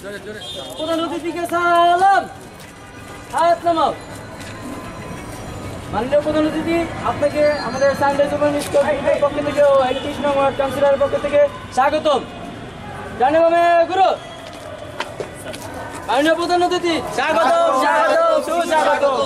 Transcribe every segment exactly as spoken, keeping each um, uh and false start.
প্রধান অতিথিকে সালাম। হাত নামাও। মাননীয় প্রধান অতিথি, আপনাকে আমাদের সানরাইজ ওপেন স্কুলের পক্ষ থেকে ও একত্রিশ নং ওয়ার্ড কাউন্সিলরের পক্ষ থেকে স্বাগতম। জানেবামে গুরু। মাননীয় প্রধান অতিথি স্বাগতম স্বাগতম সুস্বাগতম।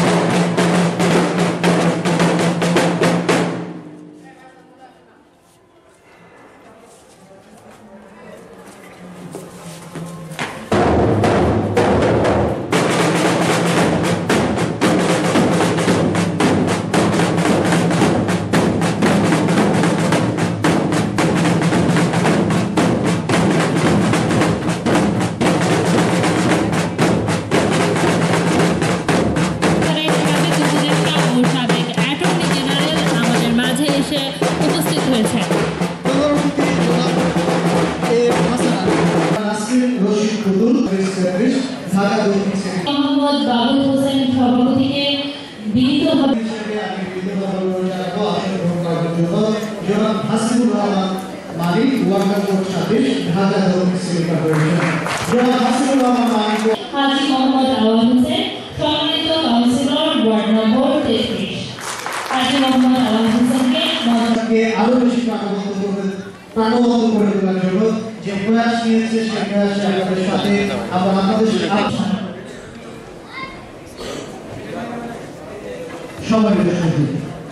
আরো বেশি প্রাণবন্ত করে তোলার জন্য যে প্রয়াস নিয়েছে সেই প্রয়াসে আমাদের সাথে আমরা আপনাদের সম্মানিত সাথী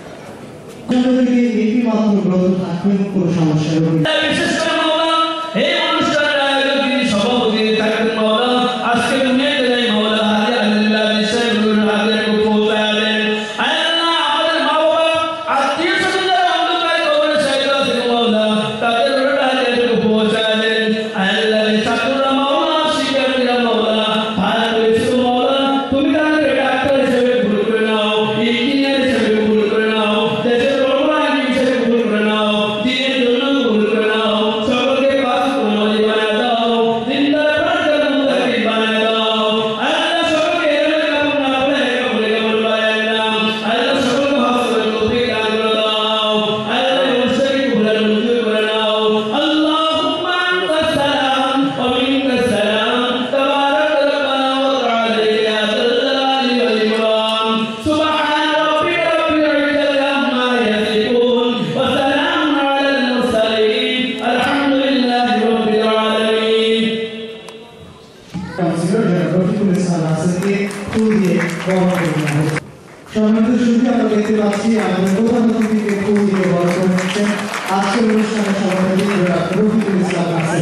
একটি মাত্র গ্রন্থ থাকবে কোনো সমস্যা নেই। বিশেষ করে মাওলানা এই অনুষ্ঠানের আয়োজক যিনি সভাপতি থাকবেন মাওলানা আজকে দুনিয়াতে যাই মাওলানা হাজি আল্লাহ নিশানুর হাজির কুফালে আল্লাহ আমাদের মা বাবা আত্মীয় স্বজন যারা অন্ধকার কবরে শহীদ হয়েছে মাওলানা তাদের হাজির কুফালে আল্লাহ নিশানুর মাওলানা শিকারিয়া মাওলানা ভালো করেছো মাওলানা তুমি তাদের ডাক্তার হিসেবে ভুল করে নাও ইঞ্জিনিয়ার হিসেবে ভুল করে নাও দেশের রোগবাহী হিসেবে ভুল করে নাও দিনের জন্য ভুল করে নাও সকলকে পাস করে বানিয়ে দাও জিন্দার প্রাণের মুতাকি বানিয়ে দাও আল্লাহ সকলকে এর কাপড় না পরে কাপড়ে কাপড় বানিয়ে দাও আল্লাহ সকলকে হাসরে তৌফিক দান করে দাও আল্লাহ মুশরিক ভুলের মঞ্জুর করে নাও আল্লাহুম্মা আনতাস সালাম ওয়া মিনকাস সালাম তাবারাক রব্বানা ওয়া তাআলা ইয়া যাল জালালি ওয়াল ইকরাম সুবহান রাব্বিকা রাব্বিল ইজ্জাতি আম্মা ইয়াসিফুন ওয়া সালামুন আলাল মুরসালিন আলহামদুলিল্লাহি রাব্বিল আলামিন। কাউন্সিলর রফিকুল ইসলাম হাসানকে ফুল দিয়ে বরণ করে নেওয়া হয়েছে। সম্মানিত সুধী, আমরা দেখতে পাচ্ছি আমাদের প্রধান অতিথিকে ফুল দিয়ে বরণ করে নিচ্ছেন আজকের অনুষ্ঠানের সভাপতি রফিকুল ইসলাম হাসান।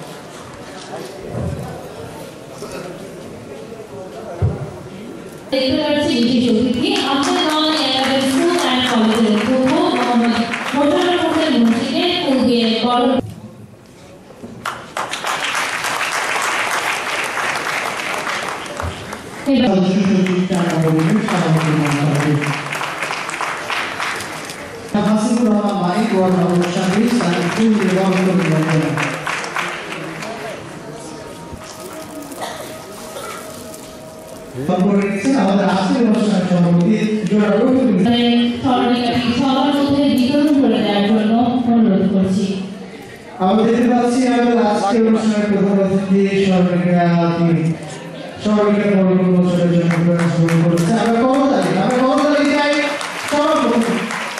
দেখতে পাচ্ছি বিশেষ অতিথি আমাদের নন এলাকার স্কুল অ্যান্ড কলেজের প্রভু মোহাম্মদ মোশাররফ হোসেন মুন্সিকে ফুল দিয়ে বরণ হাসিবুর রহমান মানিক ওয়ার্ড নম্বর সাতাশ তাকে ফুল দিয়ে বরণ করে নেওয়া হয়েছে। আমাদের আজকের অনুষ্ঠানের সভাপতি জনাব রফিকুল ইসলাম স্মরণিকাটি সবার মধ্যে বিতরণ করে দেওয়ার জন্য অনুরোধ করছি। আমরা দেখতে পাচ্ছি আমাদের আজকের অনুষ্ঠানের প্রধান অতিথি স্মরণিকা তিনি স্মরণিকা বরণ অনুষ্ঠানের জন্য প্রয়াস গ্রহণ করেছে। আমরা করতালি আমরা করতালি চাই সবার প্রথমে।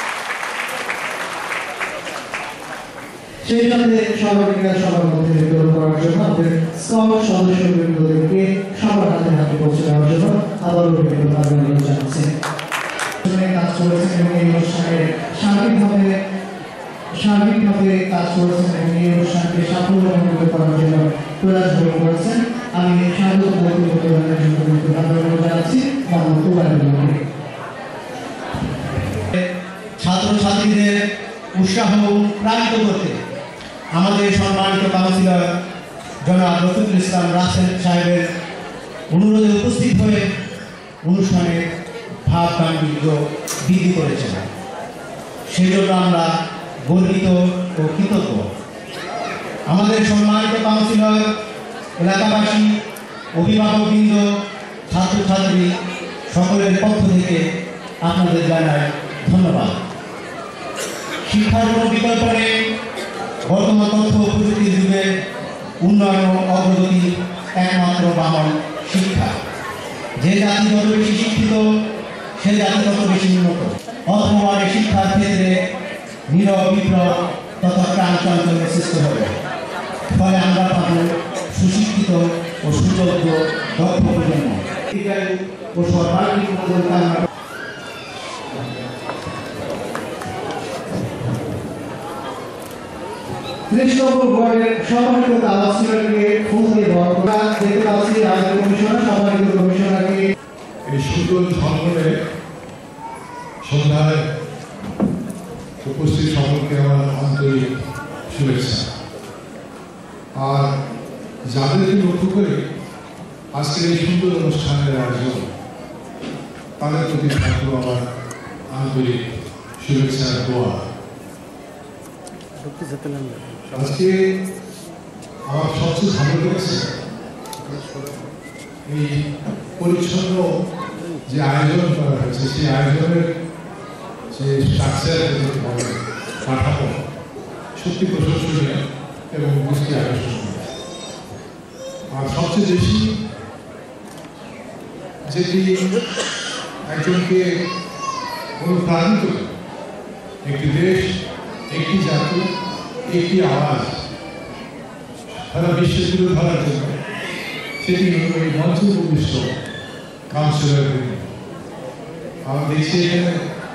সেই সাথে স্মরণিকা সবার মধ্যে বিতরণ করার জন্য আমাদের স্কাউট সদস্যবৃন্দদেরকে সবার হাতে হাতে পৌঁছে দেওয়ার জন্য আবারও ধন্যবাদ জানাচ্ছি। কাজ করেছেন এবং এই অনুষ্ঠানের সার্বিকভাবে সার্বিকভাবে কাজ করেছেন এবং এই অনুষ্ঠানকে সাফল্যমণ্ডিত করার জন্য প্রয়াস গ্রহণ করেছেন। আমি স্বাগত বক্তব্য প্রদানের জন্য ধন্যবাদ জানাচ্ছি মোহাম্মদ তুবারুল্লাহকে। ছাত্রছাত্রীদের উৎসাহ প্রাণিত করতে আমাদের সম্মানিত কাউন্সিলর জনাব রফিকুল ইসলাম রাসেল সাহেবের অনুরোধে উপস্থিত হয়ে অনুষ্ঠানের ভাব গাম্ভীর্য বৃদ্ধি করেছেন। সেই জন্য আমরা গর্বিত ও কৃতজ্ঞ। আমাদের সম্মানিত কাউন্সিলর, এলাকাবাসী, অভিভাবকবৃন্দ, ছাত্রছাত্রী সকলের পক্ষ থেকে আপনাদের জানাই ধন্যবাদ। শিক্ষার কোনো বিকল্প নেই। বর্তমান তথ্য ও প্রযুক্তির যুগে উন্নয়ন ও অগ্রগতি একমাত্র বাহন শিক্ষা। যে জাতি যত বেশি শিক্ষিত সে জাতি তত বেশি উন্নত। অথবা এই শিক্ষার ক্ষেত্রে নীরব বিপ্লব তথা প্রাণ চঞ্চলের সৃষ্টি হবে। ফলে আমরা পাবো সুশিক্ষিত ও সুযোগ্য দক্ষ প্রজন্ম ও সর্বাঙ্গীন উন্নয়ন। কৃষ্ণপুর বোর্ডের সম্মানিত কাউন্সিলরকে ফুল দিয়ে বরণ করা দেখতে পাচ্ছি। রাজ্য কমিশনার সম্মানিত কমিশনারকে এই সুন্দর ঝলমলে সন্ধ্যায় উপস্থিত সকলকে আমার আন্তরিক শুভেচ্ছা। আর যাদেরকে লক্ষ্য করে আজকের এই সুন্দর অনুষ্ঠানের আয়োজন, তাদের প্রতি থাকলো আমার আন্তরিক শুভেচ্ছা দোয়া। আজকে আমার সবচেয়ে ভালো লেগেছে এই পরিচ্ছন্ন যে আয়োজন করা হয়েছে, সেই আয়োজনের যে স্ট্রাকচার কাঠামো সত্যি প্রশংসনীয় এবং দৃষ্টি আকর্ষণীয়। আর সবচেয়ে বেশি যেটি একজনকে অনুপ্রাণিত করে, একটি দেশ, একটি জাতি, একটি আওয়াজ সারা বিশ্বে তুলে ধরার জন্য, সেটি ওই মঞ্চে উপবিষ্ট কাউন্সিলর। আমরা দেখছি এখানে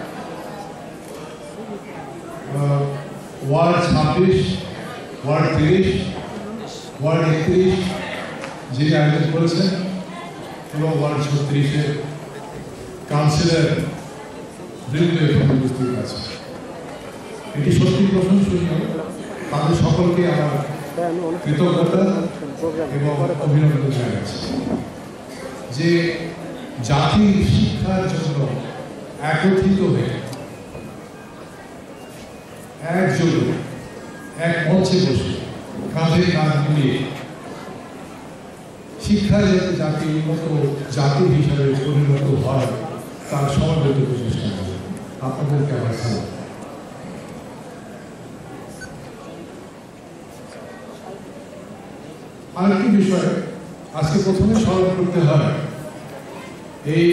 ওয়ার্ড ছাব্বিশ, ওয়ার্ড তিরিশ, ওয়ার্ড একত্রিশ যিনি আয়োজন করেছেন এবং ওয়ার্ড ছত্রিশের কাউন্সিলর বৃন্দ এখানে উপস্থিত আছে। এটি সত্যি প্রশংসনীয়। তাদের সকলকে আমার কৃতজ্ঞতা এবং অভিনন্দন জানাচ্ছি যে জাতির শিক্ষার জন্য একত্রিত হয়ে একযোগে এক মঞ্চে বসে কাঁধে কাঁধ মিলিয়ে শিক্ষা যাতে জাতি উন্নত জাতি হিসাবে পরিণত হয় তার সমবেত প্রচেষ্টা করে আপনাদেরকে আমার সালাম। আরেকটি বিষয় আজকে প্রথমে স্মরণ করতে হয়, এই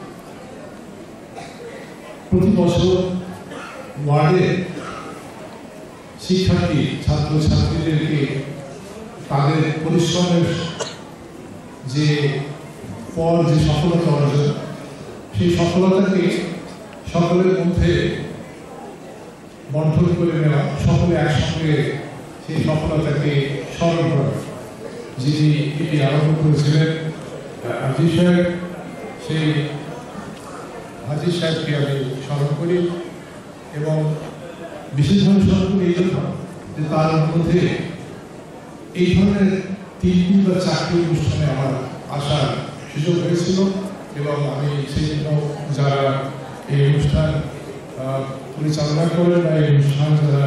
প্রতি বছর ওয়ার্ডে শিক্ষার্থী ছাত্র ছাত্রীদেরকে তাদের পরিশ্রমের যে ফল, যে সফলতা অর্জন, সেই সফলতাকে সকলের মধ্যে বন্টন করে নেওয়া, সকলে একসঙ্গে সেই সফলতাকে স্মরণ করা। যিনি এটি আরম্ভ করেছিলেন হাজি সাহেব, সেই হাজি সাহেবকে আমি স্মরণ করি এবং বিশেষভাবে স্মরণ করি এই জন্য যে তার মধ্যে এই ধরনের তিনটি বা চারটি অনুষ্ঠানে আমার আসার সুযোগ হয়েছিল এবং আমি সেই জন্য যারা এই অনুষ্ঠান পরিচালনা করেন বা এই অনুষ্ঠান যারা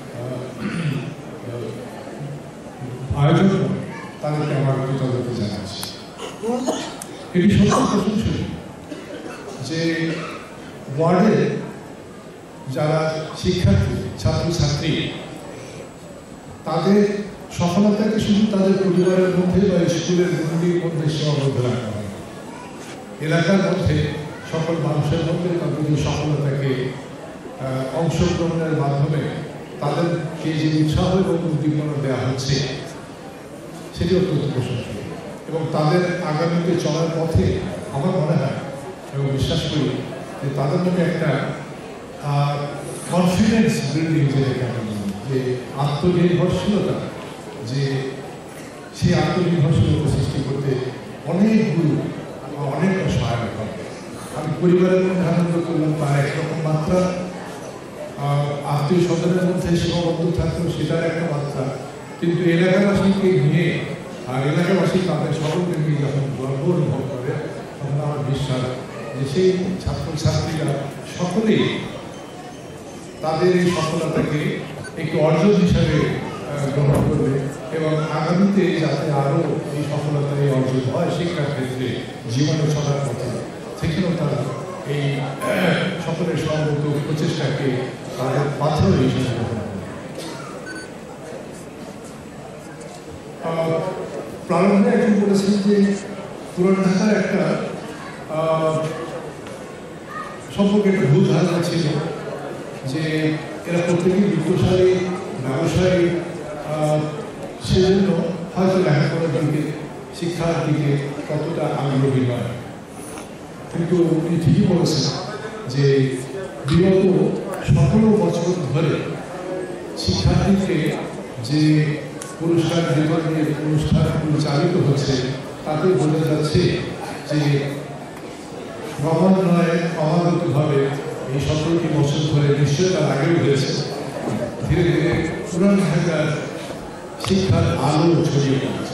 আয়োজন করেন তাদেরকে আমার কৃতজ্ঞতা জানাচ্ছি। এটি সত্যি প্রশংসনীয় যে ওয়ার্ডে যারা শিক্ষার্থী ছাত্রছাত্রী তাদের সফলতাকে শুধু তাদের পরিবারের মধ্যে বা স্কুলের গণ্ডির মধ্যে সীমাবদ্ধ রাখা হয়। এলাকার মধ্যে সকল মানুষের মধ্যে তাদের সফলতাকে অংশগ্রহণের মাধ্যমে তাদেরকে যে উৎসাহ এবং উদ্দীপনা দেওয়া হচ্ছে সেটি অত্যন্ত প্রশংসনীয় এবং তাদের আগামীতে চলার পথে আমার মনে হয় এবং বিশ্বাস করি যে তাদের মধ্যে একটা কনফিডেন্স বিল্ডিং যেটাকে আমি বলি, যে আত্মনির্ভরশীলতা, যে সেই আত্মনির্ভরশীলতা সৃষ্টি করতে অনেকগুলো অনেকটা সহায়ক হবে। আমি পরিবারের মধ্যে আনন্দ করলাম তার একরকম মাত্রা, আত্মীয় স্বজনের মধ্যে সীমাবদ্ধ থাকতো সেটার একটা মাত্রা, কিন্তু এলাকাবাসীকে নিয়ে আর এলাকাবাসী তাদের সকলকে নিয়ে যখন গর্ব অনুভব করে তখন আমার বিশ্বাস যে সেই ছাত্রছাত্রীরা সকলেই তাদের এই সফলতাকে একটি অর্জন হিসাবে গ্রহণ করবে এবং আগামীতে যাতে আরও এই সফলতা এই অর্জন হয় শিক্ষার ক্ষেত্রে জীবনে চলার পথে, সেখানেও তারা এই সকলের সর্বত প্রচেষ্টাকে তাদের পাথর হিসেবে গ্রহণ করবে। প্রারম্ভে একজন বলেছেন যে পুরান ঢাকার একটা সম্পর্কে একটা ভুল ধারণা ছিল যে এরা প্রত্যেকেই বিত্তশালী ব্যবসায়ী, সেজন্য হয়তো লেখাপড়ার দিকে শিক্ষার দিকে কতটা আগ্রহী নয়। কিন্তু উনি ঠিকই বলেছেন যে বিগত সতেরো বছর ধরে শিক্ষার্থীকে যে পুরস্কার বিতরণের অনুষ্ঠান পরিচালিত হচ্ছে তাতে বোঝা যাচ্ছে যে ক্রমান্বয়ে ক্রমাগতভাবে এই সতেরোটি বছর ধরে নিশ্চয় তার আগেও হয়েছে, ধীরে ধীরে পুরান ঢাকার শিক্ষার আলো ছড়িয়ে পড়েছে।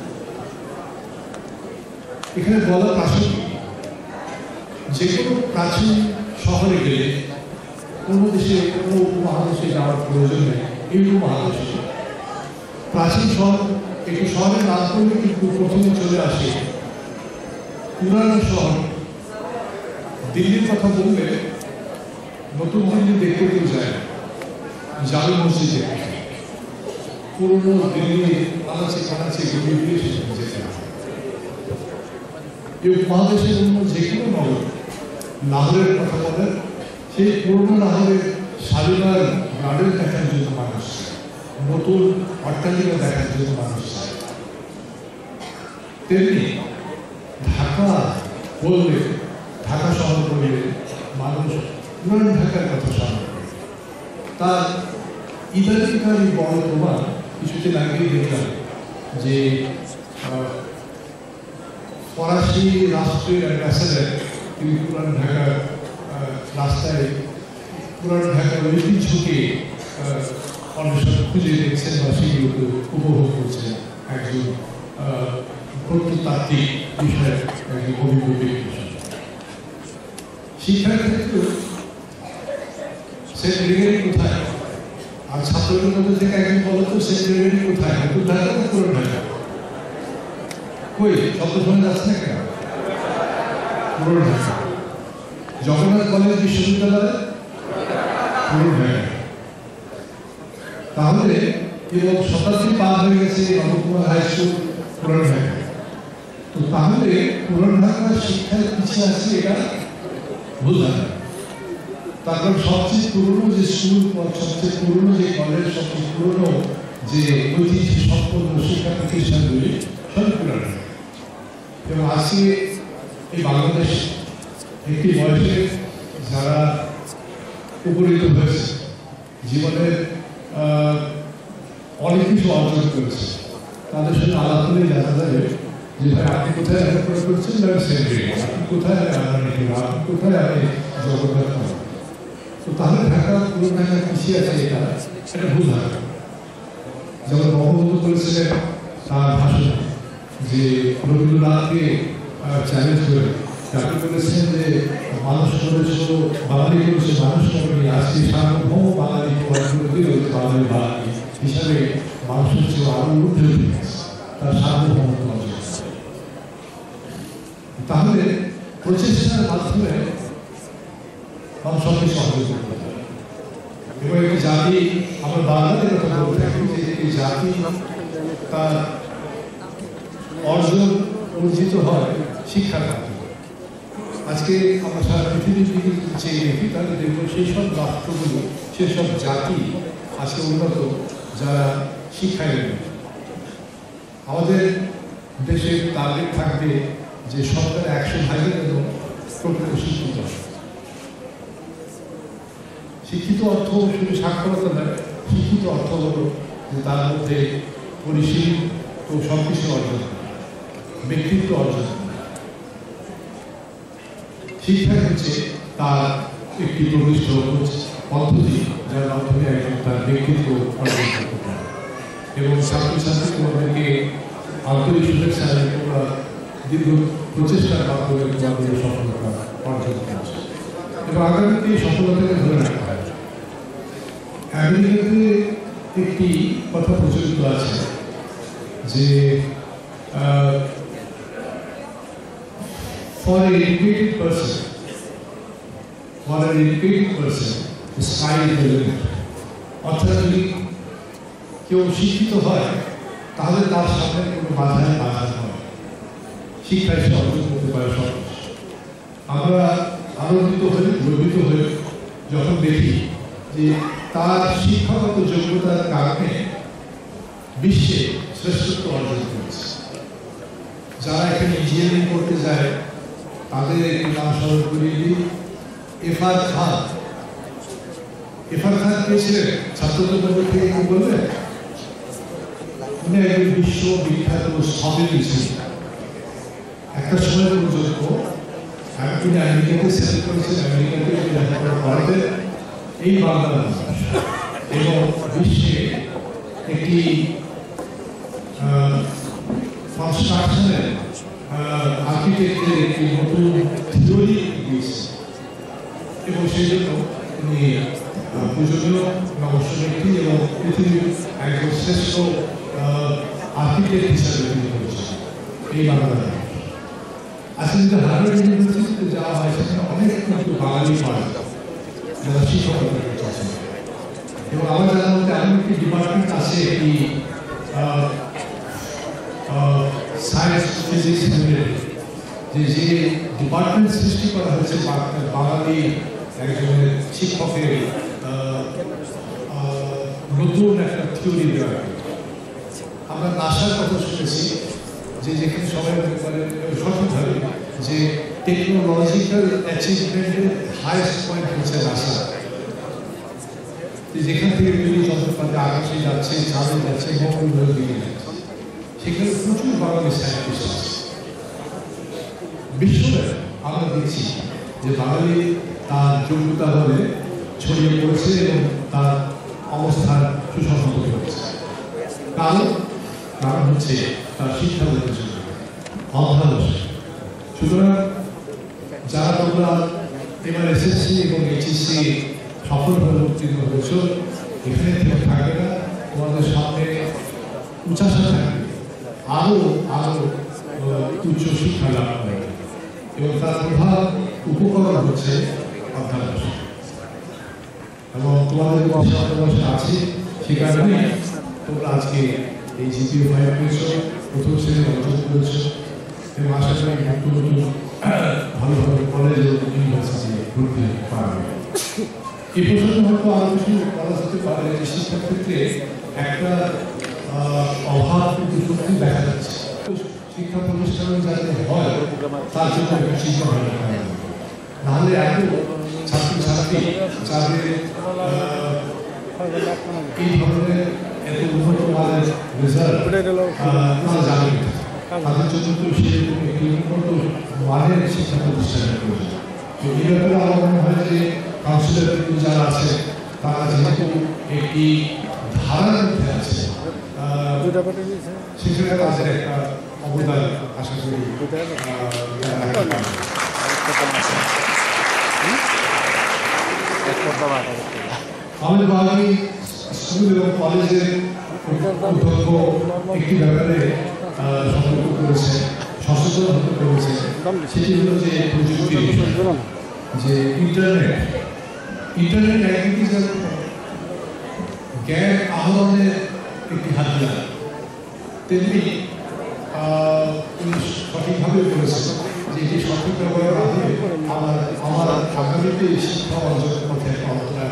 এখানে বলা প্রাসঙ্গিক, যে কোনো প্রাচীন শহরে গেলে কোনো দেশে কোনো উপমহাদেশে যাওয়ার প্রয়োজন নেই। এই উপমহাদেশে প্রাচীন শহর একটি শহরের নাম করলে কিন্তু প্রথমে চলে আসে পুরানো শহর। দিল্লির কথা বললে নতুন দিল্লি দেখতে কেউ যায় না, জামে মসজিদে পুরনো দিল্লি আনাচে কানাচে গড়ে দিয়ে সেখানে যেতে হয়। এই উপমহাদেশের অন্য যে কোনো নগর লাহোরের কথা বলেন, সেই পুরনো লাহোরের শালিমার গার্ডেন দেখার জন্য মানুষ, নতুন অট্টালিকা দেখার জন্য মানুষ। তেমনি ঢাকা বললে, ঢাকা শহর বললে মানুষ পুরান ঢাকার কথা স্মরণ করে। তার ইদানিংকার এই বড় প্রমাণ কিছুদিন আগেই দেখলাম যে ফরাসি রাষ্ট্রের অ্যাম্বাসেডার তিনি পুরান ঢাকার রাস্তায় পুরান ঢাকার ঐতিহ্যকে অন্বেষণ খুঁজে দেখছেন বা সেগুলোকে উপভোগ করছেন। একজন প্রত্নতাত্ত্বিক বিষয়ের একজন অভিজ্ঞ ব্যক্তি। শিক্ষার ক্ষেত্রে সেন্ট গ্রেগরি কোথায়? আর ছাত্রদের মধ্যে থেকে একজন বলতো সেন্ট গ্রেগরি কোথায়? নতুন ঢাকা না পুরান ঢাকা? কই শব্দ শোনা যাচ্ছে না কেন? পুরান ঢাকা। জগন্নাথ কলেজ বিশ্ববিদ্যালয় পুরান ঢাকা। তাহলে এবং শতাব্দী পার হয়ে গেছে নবকুমার হাই স্কুল পুরান ঢাকা। তো তাহলে পুরান ঢাকার শিক্ষার পিছিয়ে আছে এটা ভুল ধারণা। তারপর সবচেয়ে পুরনো যে স্কুল, সবচেয়ে পুরনো যে কলেজ, সবচেয়ে পুরনো যে ঐতিহ্য সম্পন্ন শিক্ষা প্রতিষ্ঠানগুলি সব পুরান ঢাকা। এবং আজকে এই বাংলাদেশ একটি বয়সে যারা উপনীত হয়েছে, জীবনের অনেক কিছু অর্জন করেছে, তাদের সঙ্গে আলাপ করে জানা যাবে যে ভাই আপনি কোথায় লেখাপড়া করছেন, আপনি কোথায় আপনি কোথায় আপনি জগন্নাথ। তো তাহলে ঢাকা পুরো ঢাকা পিছিয়ে আছে, এটা এটা ভুল ধারণা। যেমন বঙ্গবন্ধু করেছিলেন তার ভাষণ যে রবীন্দ্রনাথকে চ্যালেঞ্জ করে তাকে বলেছেন যে মানুষ করেছ বাঙালি করেছে মানুষ করেনি, আজকে সার্বভৌম বাঙালি করে দিল বাঙালি বাঙালি হিসাবে মানুষের চেয়ে আরো ঊর্ধ্বে উঠে গেছে তার সার্বভৌমত্ব অর্জন। তাহলে প্রচেষ্টার মাধ্যমে মানুষ সব কিছু অর্জন করতে পারে। এবং একটি জাতি, আমরা বাংলাতে কথা বলতে থাকি যে একটি জাতি তার অর্জন অর্জিত হয় শিক্ষার মাধ্যমে। আজকে আমরা সারা পৃথিবীর দিকে চেয়ে দেখি তাহলে দেখব সেই সব রাষ্ট্রগুলো, সেসব জাতি আজকে উন্নত যারা শিক্ষায় উন্নত। আমাদের দেশের টার্গেট থাকবে যে সরকার একশো ভাগের এবং প্রকৃত শিক্ষিত। শিক্ষিত অর্থ শুধু সাক্ষরতা নয়, শিক্ষিত অর্থ হল যে তার মধ্যে পরিশীল ও সব কিছু অর্জন, ব্যক্তিত্ব অর্জন। শিক্ষা হচ্ছে তার একটি প্রবিষ্ট পদ্ধতি যার মাধ্যমে একজন তার ব্যক্তিত্ব অর্জন করতে পারে। এবং ছাত্রছাত্রী তোমাদেরকে আন্তরিক শুভেচ্ছা তোমরা দীর্ঘ প্রচেষ্টার মাধ্যমে তোমাদের সফলতা অর্জন করছে এবং আগামীতে এই সফলতাকে ধরে রাখতে হবে। আমেরিকাতে একটি কথা প্রচলিত আছে যে for an educated person, for an educated person, the sky is the limit. অর্থাৎ যদি কেউ শিক্ষিত হয় তাহলে তার সামনে কোনো বাধায় বাধা নয়, শিক্ষায় সে অর্জন করতে পারে সব। আমরা আনন্দিত হই, গর্বিত হই যখন দেখি যে তার শিক্ষাগত যোগ্যতার কারণে বিশ্বে শ্রেষ্ঠত্ব অর্জন করেছে। যারা এখানে ইঞ্জিনিয়ারিং করতে যায় তাদের একটি নাম স্মরণ করিয়ে দিই, এফার খান। এফার খান কে ছিলেন? ছাত্রদের থেকে কি বললেন? উনি একজন বিশ্ববিখ্যাত সমিতি ছিলেন। একটা সময় পর্যন্ত তিনি আমেরিকাতে সেটেল করেছেন, আমেরিকাতে লেখাপড়া করাতেন এই বাংলা ভাষা, এবং বিশ্বে একটি কনস্ট্রাকশনের আর্কিটেক্টের একটি নতুন থিওরি দিয়েছে, এবং সেই জন্য তিনি পূজনীয় নবস্য ব্যক্তি এবং পৃথিবীর একজন শ্রেষ্ঠ আর্কিটেক্ট হিসাবে তিনি করেছেন এই বাংলা ভাষা। আজকে যদি হার্ভার্ড ইউনিভার্সিটিতে যাওয়া হয় সেখানে অনেক কিন্তু বাঙালি পাওয়া যায় যারা শিক্ষকতা করছেন, এবং আমার জানার মধ্যে এমন একটি ডিপার্টমেন্ট আছে একটি সায়েন্স ফিজিক্স যে যে ডিপার্টমেন্ট সৃষ্টি করা হয়েছে বাঙালি একজনের শিক্ষকের নতুন একটা থিওরি দেওয়া। আমরা নাসার কথা শুনেছি যে যেখানে সবাই মনে করেন সঠিকভাবে যে টেকনোলজিক্যাল অ্যাচিভমেন্টের হাইয়েস্ট পয়েন্ট হচ্ছে নাসা, যেখান থেকে বিভিন্ন যন্ত্রপাতি আকাশে যাচ্ছে, চাঁদে যাচ্ছে, মঙ্গল দিকে যাচ্ছে, সেখানে প্রচুর বাঙালি সায়েন্টিস্ট আছে। বিশ্বব্যাপী আমরা দেখছি যে বাঙালি তার যোগ্যতা বলে ছড়িয়ে পড়েছে এবং তার অবস্থান সুসংহত করেছে। কারণ কারণ হচ্ছে তার শিক্ষাগত যোগ্যতা, অধ্যাবসায়। সুতরাং যারা তোমরা এবার এসএসসি এবং এইচএসসি সফলভাবে উত্তীর্ণ হয়েছ, এখানে থেকে থাকবে না, তোমাদের সামনে উচ্চাশা থাকবে আরও আরও উচ্চ শিক্ষা লাভ করে, এবং তার প্রধান উপকরণ হচ্ছে অধ্যাবসায়। এবং তোমাদের অধ্যাবসায় আছে, সে কারণে তোমরা আজকে এই জিপিএ ফাইভ পেয়েছো, প্রথম শ্রেণী অর্জন করেছো, এবং আশা করি নতুন নতুন ভালো ভালো কলেজ এবং ইউনিভার্সিটি ভর্তি পাবে। এই প্রসঙ্গে হয়তো আরো কিছু বলা যেতে পারে যে শিক্ষাক্ষেত্রে একটা অভাব কিন্তু সত্যি দেখা যাচ্ছে। শিক্ষা প্রতিষ্ঠান যাতে হয় তার জন্য একটা শিক্ষা হয়, নাহলে এত ছাত্রছাত্রী যাদের এই ধরনের এত উন্নত মানের রেজাল্ট তারা জানে, তাদের জন্য তো সেরকম একটি উন্নত মানের শিক্ষা প্রতিষ্ঠানের প্রয়োজন। তো এই ব্যাপারে আমার মনে হয় যে কাউন্সিলর যারা আছে তারা যেহেতু একটি ধারার মধ্যে আছে, সেখানে তাদের একটা অবদান আশা করি। আমাদের বাঙালি স্কুল এবং কলেজের অধ্যক্ষ একটি ব্যাপারে সতর্ক করেছে, সচেতন হতে করেছে, সেটি হলো যে প্রযুক্তির যে ইন্টারনেট ইন্টারনেট একদিকে যেন জ্ঞান আহরণের একটি হাতিয়ার, তেমনি সঠিকভাবে বলেছে যে এটি সঠিক ব্যবহার না হলে আমার আমার আগামীতে শিক্ষা অর্জনের পথে একটা অন্তরায়।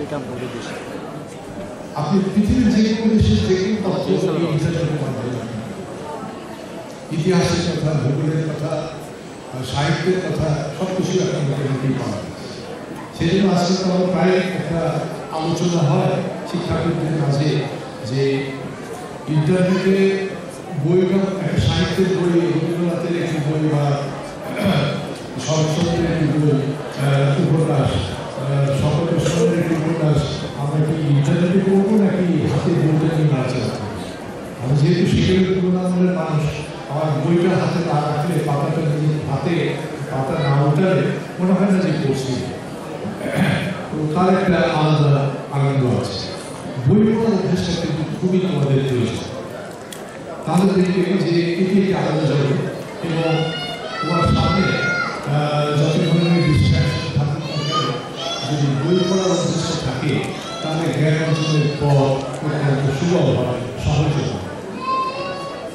আপনি পৃথিবীর যে কোনো দেশের যে কোনো তথ্য ইন্টারনেটের মাধ্যমে, ইতিহাসের কথা, ভূগোলের কথা, সাহিত্যের কথা সব কিছু এখন ইন্টারনেটেই পাওয়া যায়। সেই জন্য আজকে তো আমার প্রায় একটা আলোচনা হয় শিক্ষার্থীদের মাঝে যে ইন্টারনেটে বই বা একটা সাহিত্যের বই, রবীন্দ্রনাথের একটি বই বা শরৎচন্দ্রের একটি বই, উপন্যাস, সকলের সন্ধ্যের একটি উপন্যাস আমরা কি ইন্টারনেটে পড়বো নাকি হাতে বইটা নিয়ে নাচা? আমি যেহেতু শিক্ষকের তুলনামূলক মানুষ, আমার বইটা হাতে না রাখলে, পাতাটা নিজের হাতে পাতা না উঠালে মনে হয় না যে পড়ছি। তো তার একটা আলাদা আনন্দ আছে। বই পড়ার অভ্যাসটা কিন্তু খুবই তোমাদের প্রয়োজন। তাহলে দেখবে যে এটি একটি আলাদা জগৎ, এবং তোমার সামনে যত ধরনের বিশ্বাস থাকুক না কেন, যদি বই পড়ার অভ্যাস থাকে তাহলে জ্ঞান অর্জনের পথ অত্যন্ত সুলভ হয়, সহজ হয়।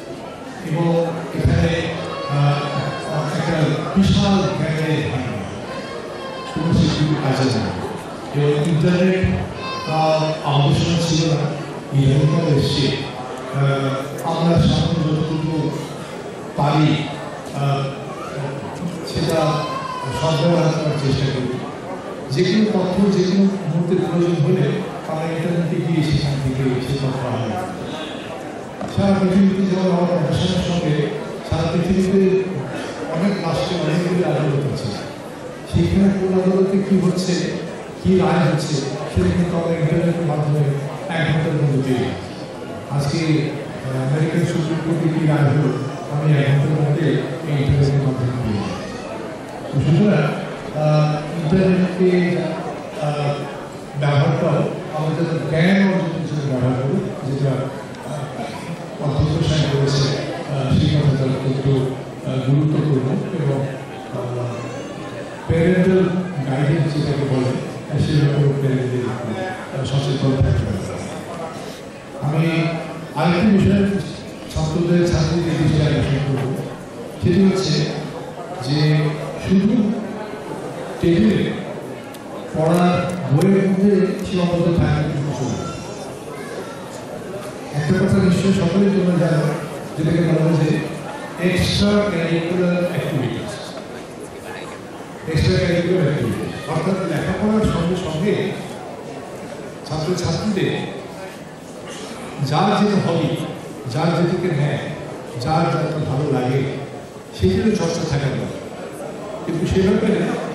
এবং এখানে একটা বিশাল জ্ঞানের কোনো শিল্পীর কাজে যায় এবং ইন্টারনেট আলোচনা ছিল না এই অনুভব এসছে আমরা সামনে যতটুকু পারি সেটা সরবরাহ করার চেষ্টা করি। যে কোনো তথ্য যে কোনো মুহূর্তে প্রয়োজন হলে আমরা ইন্টারনেটে গিয়ে সেখান থেকে সে তথ্য হয়। সারা পৃথিবীতে যেমন আমাদের ভাষণের সঙ্গে সারা পৃথিবীতে অনেক রাষ্ট্রে অনেকগুলি আদালত আছে, সেখানে কোন আদালতে কী হচ্ছে, কী রায় হচ্ছে, সেটা কিন্তু আমরা ইন্টারনেটের মাধ্যমে এক ঘন্টার মধ্যে পেয়ে যাচ্ছি। আজকে আমেরিকান সুপ্রিম কোর্টে কী রায় হলো আমি এক ঘন্টার মধ্যে এই ইন্টারনেটের মাধ্যমে পেয়ে যাই। সুতরাং ইন্টারনেটকে ব্যবহারটাও আমাদের জ্ঞান অর্জনের জন্য ব্যবহার করি, যেটা অধ্যক্ষসায় করেছে সেই কথাটা একটু গুরুত্বপূর্ণ এবং প্যারেন্টাল গাইডেন্স যেটাকে বলে সেরকম প্যারেন্টের সচেতন থাকতে হবে। আমি আরেকটি বিষয়ে ছাত্রদের ছাত্রীদের বিষয়ে আলোচনা করব, সেটি হচ্ছে যে শুধু টেবিলে পড়ার বইয়ের মধ্যে সীমাবদ্ধ থাকার কিছু চলবে। একটা কথা নিশ্চয়ই সকলের জন্য জানো, যেটাকে বলা হয় যে extra curricular activities. Extra curricular activities অর্থাৎ লেখাপড়ার সঙ্গে সঙ্গে ছাত্রছাত্রীদের যার যেটা হবি, যার যেদিকে নেয়, যার যাতে ভালো লাগে সেগুলো চর্চা থাকা দরকার। কিন্তু সে ব্যাপারে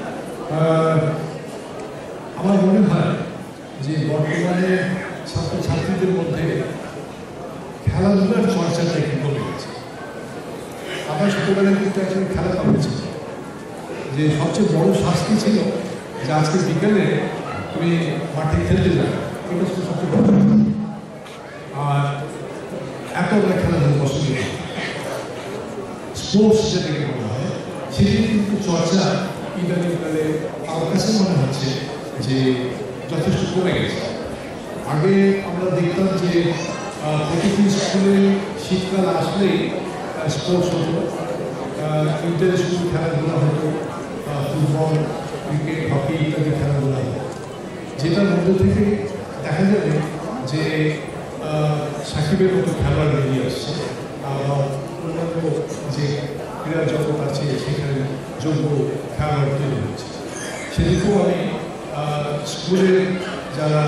আমার মনে হয় যে বর্তমানে ছাত্রছাত্রীদের মধ্যে খেলাধুলার চর্চাটা একটু কমে গেছে। আমার ছোটবেলায় কিন্তু একজন খেলা করেছিল, যে সবচেয়ে বড় শাস্তি ছিল যে আজকে বিকেলে তুমি মাঠে খেলতে যাবে, এটা ছিল সবচেয়ে বড়। আর এত বড় খেলাধুলা পছন্দ স্পোর্টস যেটাকে বলা হয়, সেটি কিন্তু চর্চা ইদানিংকালে আমার কাছে মনে হচ্ছে যে যথেষ্ট কমে গেছে। আগে আমরা দেখতাম যে প্রতিটি স্কুলে শীতকাল আসলেই স্পোর্টস হতো, ইন্টার স্কুল খেলাধুলা হতো, ফুটবল, ক্রিকেট, হকি ইত্যাদি খেলাধুলা হতো, যেটার মধ্যে থেকে দেখা যাবে যে সাকিবের মতো খেলোয়াড় বেরিয়ে আসছে, অন্যান্য যে ক্রীড়া জগৎ আছে সেখানে যোগ্য খেলোয়াড় তৈরি হচ্ছে। সেদিকেও আমি স্কুলের যারা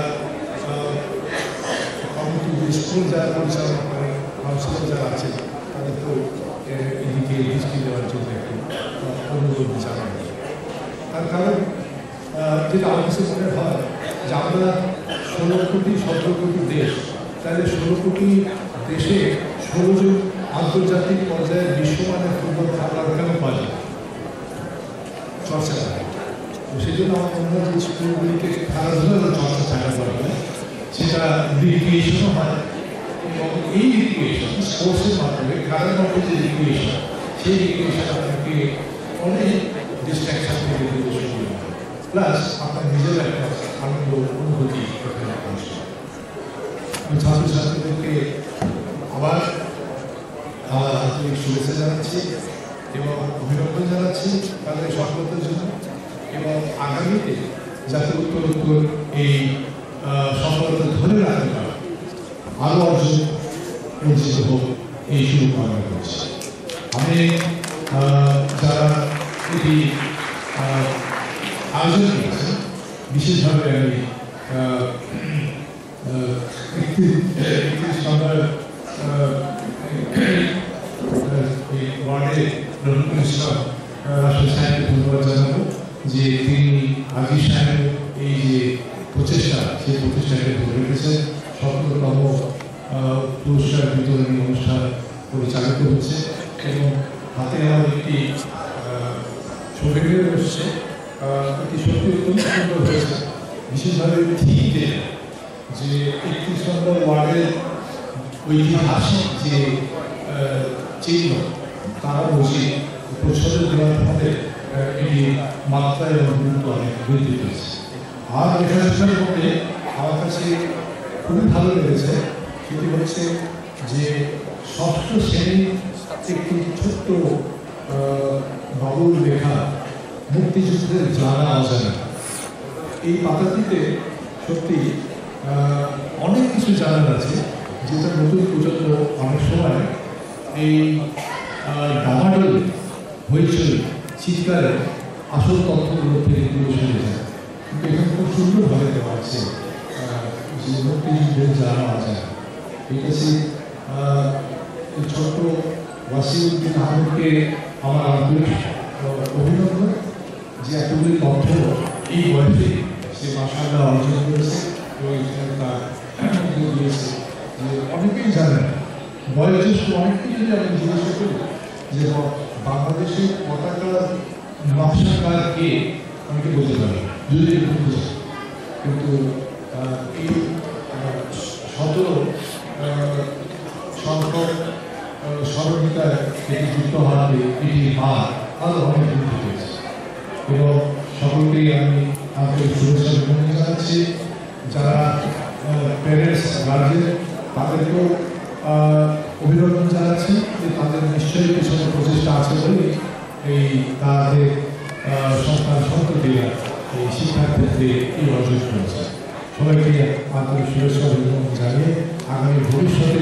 স্কুল যারা পরিচালনা করে, কাউন্সিলর যারা আছে, তাদেরকেও এদিকে দৃষ্টি দেওয়ার জন্য একটু অনুরোধ জানানো। তার কারণ যেটা আমার কাছে মনে হয় যে আমরা ষোলো কোটি সতেরো কোটি দেশ, তাহলে ষোলো কোটি দেশে ষোলো জন আন্তর্জাতিক পর্যায়ে বিশ্বমানের ফুটবল খেলোয়াড় কেন পাওয়া যায়? চর্চা করে। সেই জন্য আমার মনে হয় যে স্কুলগুলিকে খেলাধুলার চর্চা থাকা দরকার, সেটা রিক্রিয়েশনও হয় এবং এই রিক্রিয়েশন স্পোর্টসের মাধ্যমে খেলার মধ্যে যে রিক্রিয়েশন, সেই রিক্রিয়েশন আপনাকে অনেক ডিস্ট্রাকশন থেকে দূরে সরিয়ে দেয়, প্লাস আপনার নিজের একটা আনন্দ অনুভূতি এখানে আসে। আমি ছাত্রছাত্রীদেরকে আবার আমার আন্তরিক শুভেচ্ছা জানাচ্ছি এবং অভিনন্দন জানাচ্ছি তাদের সফলতার জন্য, এবং আগামীতে যাতে উত্তর উত্তর এই সফলতা ধরে রাখতে পারে, আরও অর্জন বঞ্চিত হোক, এই শুরু কামনা করছি। আমি যারা এটি আয়োজন করেছেন, বিশেষভাবে আমি একত্রিশ নম্বর ওয়ার্ডে রহমতুল ইসলাম রাষ্ট্র সাহেবকে ধন্যবাদ জানাবো যে তিনি আজিজ সাহেবের এই যে প্রচেষ্টা, সেই প্রচেষ্টাকে ধরে রেখেছেন। সতেরোতম পুরস্কার বিতরণী অনুষ্ঠান পরিচালিত হচ্ছে এবং হাতে আমার একটি ছবিও এসছে, এটি সত্যি অত্যন্ত সুন্দর হয়েছে। বিশেষভাবে থিমে যে একত্রিশ নম্বর ওয়ার্ডের ঐতিহাসিক যে চিহ্ন তারা বসে প্রচ্ছদে দেওয়ার ফলে এটি মাত্রা এবং গুরুত্ব অনেক বৃদ্ধি পেয়েছে। আর লেখালেখার মধ্যে আমার কাছে খুবই ভালো লেগেছে, সেটি হচ্ছে যে ষষ্ঠ শ্রেণী একটি ছোট্ট নবল লেখা মুক্তিযুদ্ধের জানা অজানা। এই পাতাটিতে সত্যি অনেক কিছু জানার আছে, যেটা নতুন প্রজন্ম অনেক সময় এই ডামাডোল হইচই চিৎকারে আসল তথ্যগুলো থেকে দূরে সরে যায়। কিন্তু এখানে খুব সুন্দরভাবে দেওয়া আছে যে মুক্তিযুদ্ধের জানা অজানা। ঠিক আছে, ছোট্ট ওয়াসিউদ্দিন আহমেদকে আমার আন্তরিক অভিনন্দন যে এতগুলি তথ্য এই বয়সে সে মাশাআল্লাহ অর্জন করেছে এবং এখানে তার দিয়েছে যে অনেকেই জানেন, বয়োজ্যেষ্ঠ অনেকেই যদি আমি জিজ্ঞাসা করি যে বাংলাদেশের পতাকার নকশাকার কে, অনেকে বলতে পারে যদি বলতে চাই। কিন্তু এই সতেরো সংখ্যক স্মরণিকায় এটি যুক্ত হওয়াতে এটি মান আরও অনেক বৃদ্ধি পেয়েছে এবং সকলকেই আমি আন্তরিক শুভেচ্ছা অভিনন্দন জানাচ্ছি। যারা প্যারেন্টস গার্জেন তাদেরকেও অভিনন্দন জানাচ্ছি যে তাদের নিশ্চয়ই পিছনে প্রচেষ্টা আছে বলে এই তাদের সন্তান সন্ততিরা এই শিক্ষার ক্ষেত্রে এই অর্জন করেছে। সবাইকে আন্তরিক শুভেচ্ছা অভিনন্দন জানিয়ে আগামী ভবিষ্যতে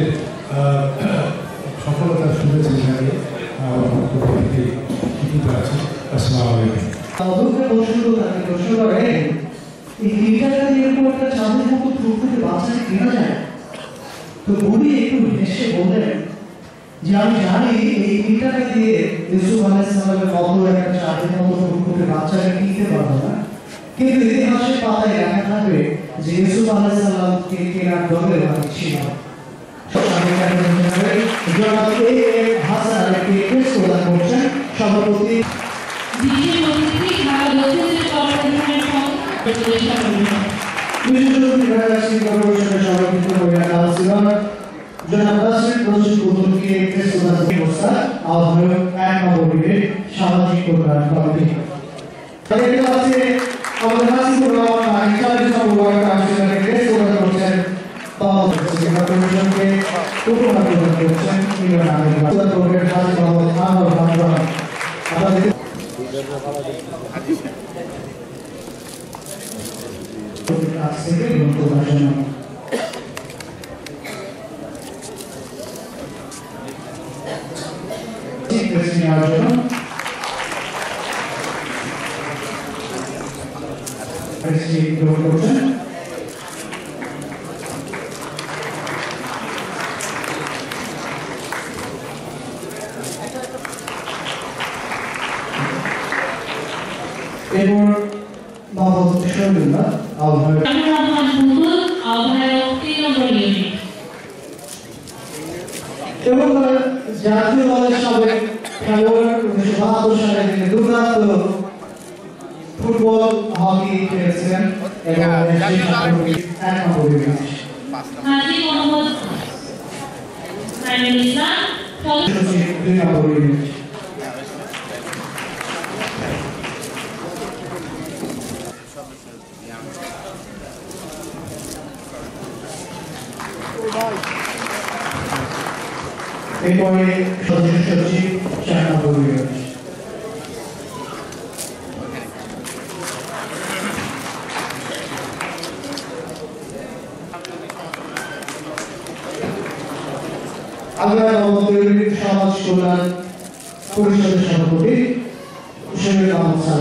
সফলতার শুভেচ্ছা জানিয়ে লিখিত আছে। আসসালামু আলাইকুম। প্রশ্ন করেন এই তিনটা দিয়ে একটা চাঁদের মতো ফুল থেকে বাচ্চাকে কেনা যায়, তো উনি একটু হেসে বললেন যে আমি জানি এই তিনটাকে দিয়ে ইউসুফ আলাইহিস সালামের মতো একটা চাঁদের মতো ফুল থেকে বাচ্চাকে কিনতে পারবো না, কিন্তু ইতিহাসের পাতায় লেখা থাকবে যে ইউসুফ আলাইহিস সালামকে কেনার দলের মালিক ছিল। সভাপতি বিশেষ অতিথি ঢাকা দক্ষিণ কর্পোরেশনের সামাজিক কল্যাণ কমিটি এরপর বাবা শহীদুল্লাহ আহ্বায়ক আহ্বায়ক তিন নম্বর ইউনিট এবং জাতীয় দলের সাবেক খেলোয়াড় উনিশশো বাহাত্তর সালে তিনি দুর্দান্ত ফুটবল হকি খেলেছেন এবং এক নম্বর ইউনিট হাজী মোহাম্মদ নাইমুল ইসলাম দুই নম্বর ইউনিট এরপরে সদস্য সচিব চার নম্বর ইউনিট আগ্রা নবদ্বীপ সমাজ কল্যাণ পরিষদের সভাপতি শহীদ আহমদ স্যার।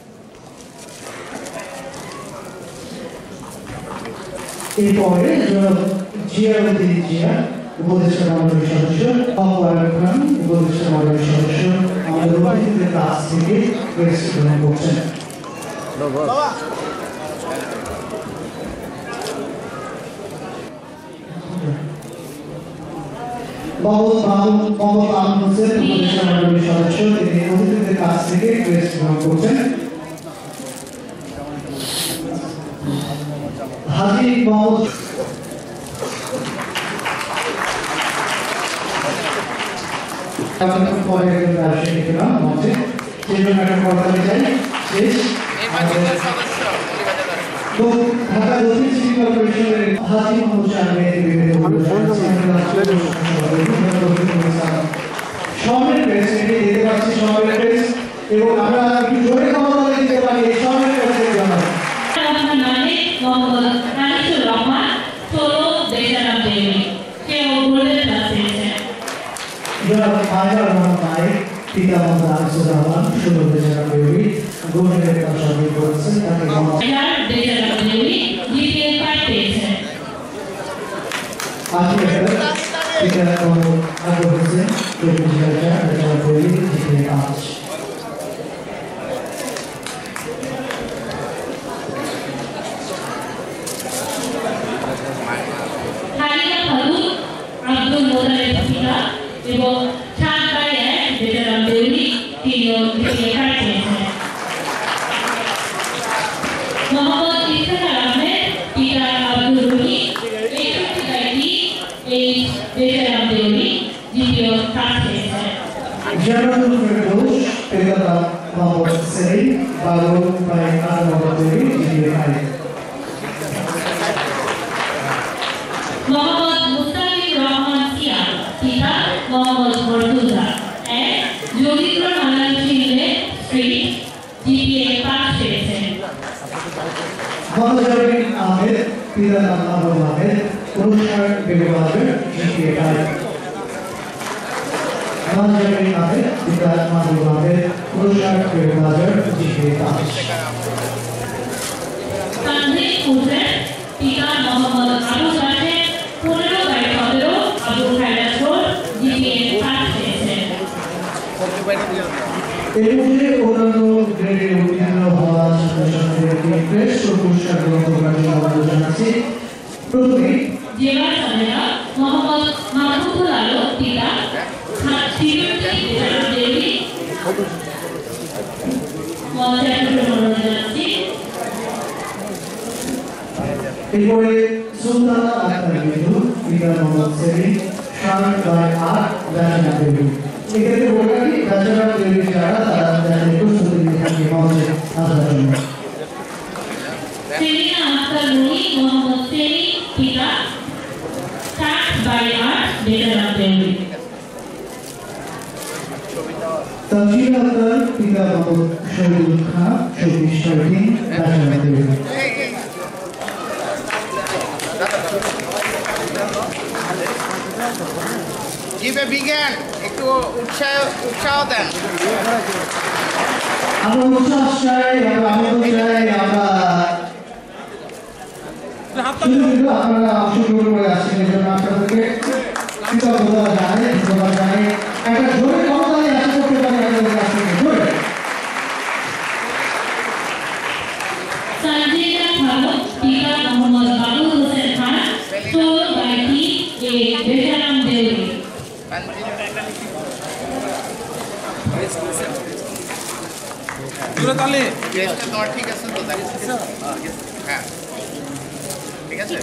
এরপরে জিয়াউদ্দিন জিয়া উপদেষ্টা মণ্ডলীর সদস্য, আহ্বায়ক খান উপদেষ্টা মণ্ডলীর সদস্য আমাদের অতিথিদের কাছ থেকে ক্রেস্ট গ্রহণ করছেন। মোহাম্মদ মাহমুদ মোহাম্মদ আলম হোসেন উপদেষ্টা মণ্ডলীর সদস্য, তিনি অতিথিদের কাছ থেকে ক্রেস্ট গ্রহণ করছেন। হাজী মোহাম্মদ পরে রাজশাহী মঞ্চে সেই জন্য একটা কথা চাই শেষ ঢাকা দক্ষিণ সিটি কর্পোরেশনের হাজী মোহাম্মদ শাহ স্বর্ণের প্রেস এটি দিতে পারছি স্বর্ণের প্রেস এবং আমরা একটু জোরে কথা বলে দিতে পারি এই স্বর্ণের প্রেসের জন্য রহমান মানে মোহাম্মদ আনিসুর রহমান ষোলো বেচারাম দেবী কেউ গোল্ডেন ক্লাস পেয়েছেন জনাব মাইনুর রহমান ভাই পিতা মোহাম্মদ আনিসুর রহমান ষোলো বেচারাম দেবী গোল্ডেন ক্লাস অর্জন করেছেন তাকে হাজার বেচারাম দেবী জিপিএ ফাইভ পেয়েছেন আজকে পিতা মোহাম্মদ আবু হোসেন চব্বিশ হাজার বেচারাম দেবী জিপিএ পাঁচ আব্দুল মোতালেব পিতা এবং সাত বাই এক বেচারাম দেবী তিনিও জিপিএ ফাইভ পেয়েছেন মোহাম্মদ ইফতেখার আহমেদ পিতা আব্দুল রহিম একষট্টি বাই তিন এই বেচারাম দেবী জিপিএ ফাইভ পেয়েছেন General Firdaus, পিতা মোহাম্মদ সেলিম বারো বাই আট নম্বর দেবী জিপিএ ফাইভ মোহাম্মদ মুস্তাফিজুর রহমান সিয়া পিতা মোহাম্মদ মর্তুজা এক যোগীন্দ্রনারায়ণ সিংহে স্ট্রিট জিপিএ পাঁচ পেয়েছেন মহাজাবিন আহমেদ পিতা আবু আহমেদ পুরস্কার বিভাগের জিপিএ ফাইভ মহাজাবিন আহমেদ পিতা আবু আহমেদ পুরস্কার বিভাগের জিপিএ পাঁচ তানভীর হোসেন পিতা মোহাম্মদ আবু সাহেব পনেরো বাই সতেরো আবু খায়রাত রোড জিপিএ পাঁচ পেয়েছেন এই মুহূর্তে অন্যান্য গ্রেডে উত্তীর্ণ হওয়া ছাত্রছাত্রীদেরকে শ্রেষ্ঠ পুরস্কার গ্রহণ করার জন্য আহ্বান জানাচ্ছি প্রথমে জেলা সালেহা মোহাম্মদ মাহমুদুল আলম পিতা শ্রীমতী বেচারাম দেবী মঞ্চায়ন অনুরোধ জানাচ্ছি এরপরে সুলতানা আক্তার বিন্দু পিতা মোহাম্মদ সেলিম সাত বাই আট বেচারাম দেবী এক্ষেত্রে বলে রাখি বেচারাম দেবী যারা তারা যাদের প্রস্তুতি নিয়ে থাকে মঞ্চে আসার জন্য সেলিনা আক্তার রুহি মোহাম্মদ সেলিম পিতা সাত বাই আট বেচারাম দেবী তনজিল আক্তার পিতা মোহাম্মদ শহীদুল খান চব্বিশ তারিখ বেচারাম দেবী Give a big hand. একটু উৎসাহ উৎসাহ দেন আমরা উচ্ছ্বাস চাই আমরা আনন্দ চাই আমরা শুধু আপনারা অংশগ্রহণ করে আসছেন এই জন্য আপনাদেরকে কৃতজ্ঞতা জানাই ধন্যবাদ জানাই একটা জোরে ক্ষমতায় আশা করতে পারি আপনাদের কাছ থেকে জোরে সঞ্জিতা খানম পিতা মোহাম্মদ বাবুল হোসেন খান ষোলো বাই তিন এ বেচারাম দেবী ড্রেসটা তোমার ঠিক আছে তো হ্যাঁ ঠিক আছে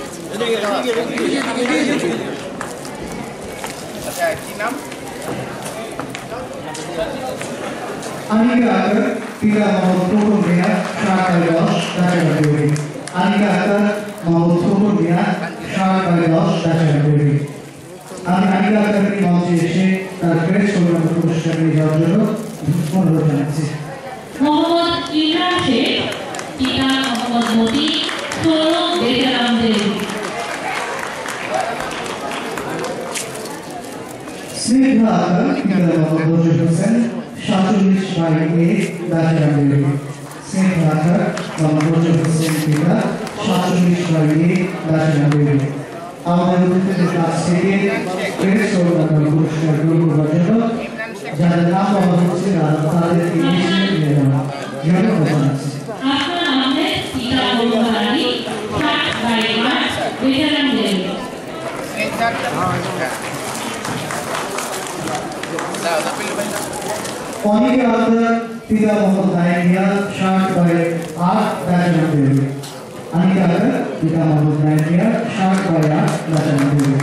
আচ্ছা কি নাম আনিকা আক্তার পিতা মোহাম্মদ তপন মিয়া সাত বাই দশ বেচারাম দেবী আনিকা আক্তার মোহাম্মদ তপন মিয়া সাত বাই দশ বেচারাম দেবী আমি আনিকা আক্তারকে মঞ্চে এসে তার প্রেস কল্যাণ পুরস্কার নিয়ে যাওয়ার জন্য অনুরোধ জানাচ্ছি মোহাম্মদ ইমরান শেখ পিতা মোহাম্মদ মতি ষোলো বেচারাম দেবী স্নিগ্ধা আক্তার পিতা মোহাম্মদ নজরুল হোসেন সাতচল্লিশ বাই এক বেচারাম দেবী স্নিগ্ধা আক্তার মোহাম্মদ নজরুল হোসেন পিতা সাতচল্লিশ বাই এক বেচারাম দেবী আমাদের অতিথিদের কাছ থেকে প্রেস কল্যাণ পুরস্কার গ্রহণ করার জন্য যাদের নাম বলা হচ্ছে তাদেরকে নিয়ে যাওয়া ধন্যবাদ জানাচ্ছি আফনান আহমেদ পিতা মোহাম্মদ আলী সাত বাই আট বেচারাম দেবী দাও দাও পিলু ভাই দাও অনিকা আক্তার পিতা মোহাম্মদ নাইম মিয়া ষাট বাই আট বেচারাম দেবী অনিকা আক্তার পিতা মোহাম্মদ নাইম মিয়া ষাট বাই আট বেচারাম দেবী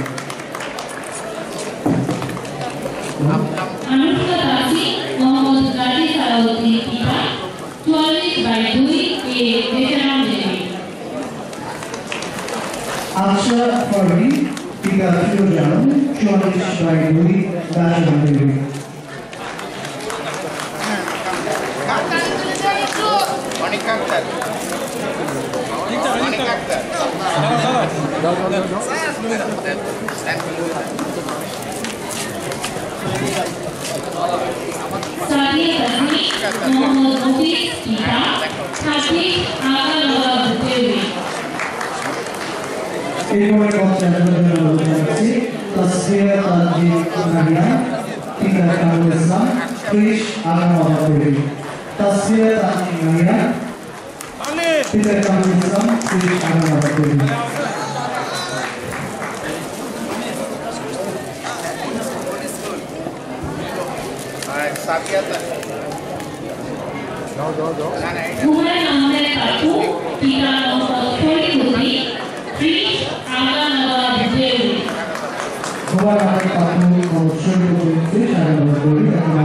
अनुष्का दासी मोहम्मद गाजी सालाउद्दीन पिता चौवालीस बाई दुई ए बेचाराम देवी আশা পারভিন পিতা ফিরোজ আলম চুয়াল্লিশ বাই দুই বেচারাম দেবী অনুরোধ জানাচ্ছি তাসফিয়া তানজিম নাহিয়া পিতা কামরুল ইসলাম ত্রিশ আগাম আবাদি তাসফিয়া তানজিম নাহিয়া পিতা কামরুল ইসলাম ত্রিশ আগাম আবাদি হুমায়ুন আহমেদ কাকু পিতা মোহাম্মদ ফরিদুদ্দিন ত্রিশ আগাম আবাদি দেউরি হুমায়ুন আহমেদ কাকু মোহাম্মদ শরীফুদ্দিন ত্রিশ আগাম আবাদি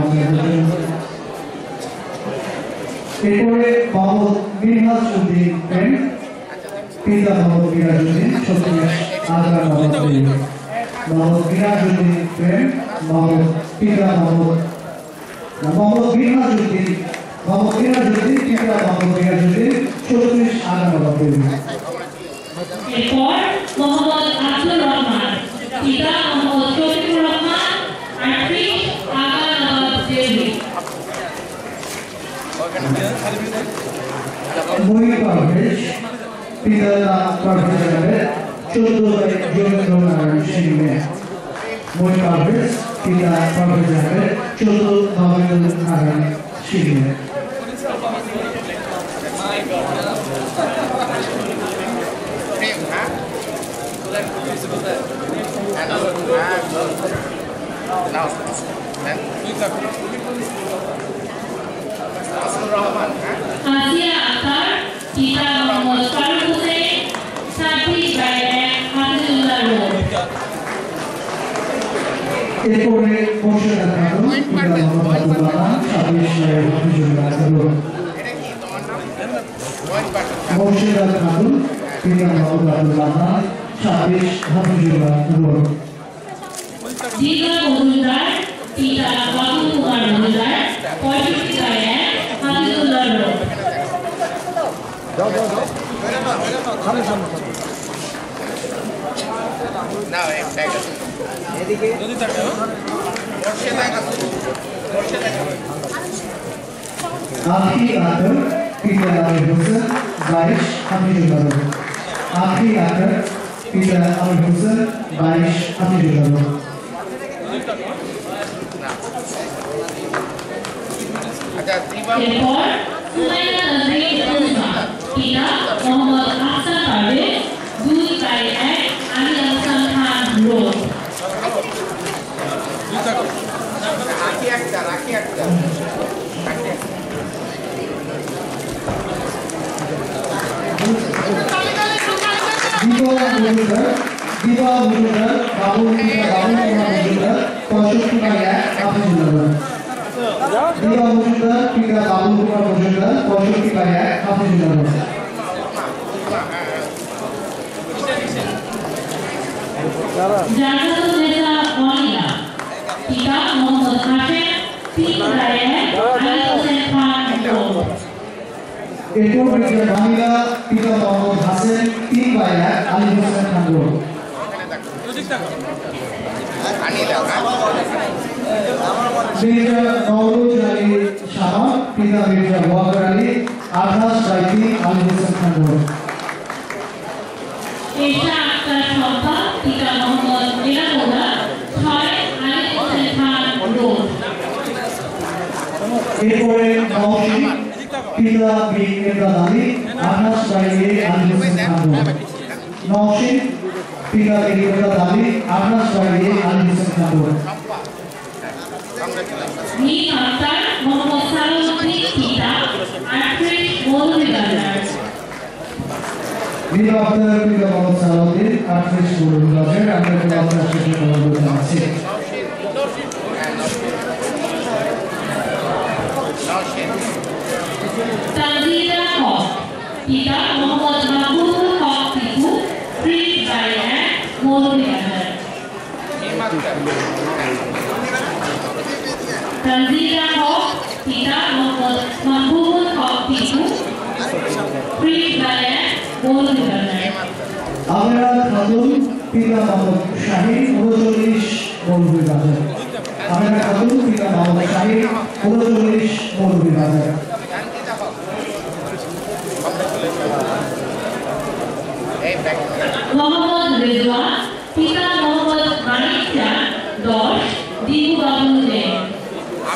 এরপরে মোহাম্মদ মিনহাজ উদ্দিন প্রেম পিতা মোহাম্মদ মিরাজউদ্দিন ছত্রিশ আগাম আবাদি মোহাম্মদ মিরাজউদ্দিন প্রেম মোহাম্মদ পিতা মোহাম্মদ মোহাম্মদ মিরাজউদ্দিন মোহাম্মদ মিরাজউদ্দিন পিতা মোহাম্মদ মিরাজউদ্দিন ছত্রিশ আগাম আবাদি এরপর মোহাম্মদ আব্দুর রহমান পিতা মোহাম্মদ শফিকুর রহমান আটত্রিশ আগাম আবাদি দেউরি মহিলা পারভেজ পিতা পারভেজ আহমেদ চোদ্দ যোগেন্দ্র নারায়ণ সিং মহিলা পারভেজ পিতা পারভেজ আহমেদ চোদ্দ নবেন্দ্র নারায়ণ সিং আসিয়া আক্তার পিতা মোহাম্মদ ফারুক হোসেন ছাব্বিশ বাই এক হাফিজুল্লাহ রোড এরপরে মোর্শেদা খাতুন পিতা মোহাম্মদ আব্দুল রহমান ছাব্বিশ বাই হাফিজুল্লাহ রোড মোর্শেদা খাতুন পিতা মোহাম্মদ আব্দুল রহমান ছাব্বিশ হাফিজুল্লাহ রোড দীঘা মজুমদার পিতা বাবু কুমার মজুমদার পঁয়ষট্টি বাই এক হাফিজুল্লাহ রোড না এক সাইড এদিকে যদি থাকে মোর্শেদা কাকু মোর্শেদা आखिरी आकर पिता अमर हुसैन बाईस हाफिजुल्लाह रोड आखिरी आकर पिता अमर हुसैन बाईस हाफिजुल्लाह रोड আচ্ছা দিবা এরপর সুমাইয়া নাজরীন উসমা পিতা মোহাম্মদ আহসান পারভেজ দুই বাই এক আলী আহসান খান রোড রাখি একটা রাখি একটা दीपा मजूमदार दीपा मजूमदार बाबू पिता बाबू कुमार मजूमदार पौषट्टी बाई एक हाफिजुल्लाह रोड दीपा मजूमदार पिता बाबू कुमार मजूमदार पौषट्टी बाई एक हाफिजुल्लाह रोड জান্নাতুন্নেসা মনিয়া পিতা মোহাম্মদ হাশেম তিন বাই এক আলী হোসেন খান রোড এরপর পিতা বাংলা পিতা মোহাম্মদ হাসান তিন বাই এক আলী হোসেন খান রোড আনি দাও মির্জা নওরোজ আলী শাহ পিতা মির্জা ওয়াকার আলী আঠাশ বাই তিন আলী হোসেন খান রোড এশা আক্তার শম্পা পিতা মোহাম্মদ মিরামুল্লাহ ছয় আলী হোসেন খান রোড এরপরে নওশী পিতা বি এমদাদ আলী আঠাশ বাই এক আলী হোসেন খান রোড নওশী পিতা বি এমদাদ আলী আঠাশ বাই এক আলী হোসেন খান রোড নীল আক্তার মোহাম্মদ সালাউদ্দিন পিতা আটত্রিশ মৌলভীবাজার নীল আক্তার পিতা মোহাম্মদ সালাউদ্দিন আটত্রিশ মৌলভীবাজার আমরা আপনার সাথে কথা বলতে চাচ্ছি তানজিদা হক পিতা মোহাম্মদ মাহবুবুল হক পিকু ত্রিশ বাই এক মৌলভীবাজার তানজিদা হক পিতা মোহাম্মদ মাহবুবুল হক পিকু ত্রিশ বাই এক মৌলভীবাজার আমরা খাতুন পিতা মোহাম্মদ শাহিন উনচল্লিশ মৌলভীবাজার আমরা খাতুন পিতা মোহাম্মদ শাহিন উনচল্লিশ মৌলভীবাজার মোহাম্মদ রেজওয়ান পিতা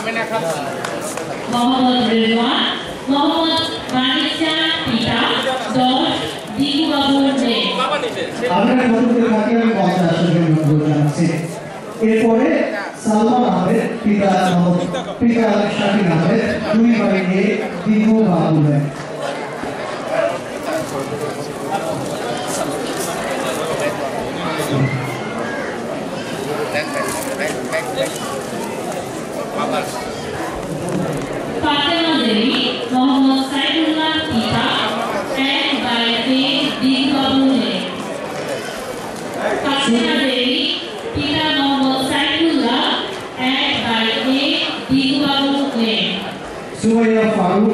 আমিনা খাতুন মোহাম্মদ রেজওয়ান মোহাম্মদ মানিক চাঁদ পিতা দশ দিগু বাবুর মেয়ে আপনার বন্ধুদের কাছে আমি পঞ্চাশ আসনের অনুরোধ জানাচ্ছি। এরপরে সালমান আহমেদ পিতা মোহাম্মদ পিতা শাকিল আহমেদ দুই ভাই নিয়ে দিগু বাবুর মেয়ে। ফাতেমা দেবী মোহাম্মদ সাইদুল্লাহ পিতা এক বাড়িতে দিগু বাবুর মেয়ে ফাতেমা দেবী পিতা মোহাম্মদ সাইদুল্লাহ এক বাড়িতে দিগু বাবুর মেয়ে সুমাইয়া ফারুক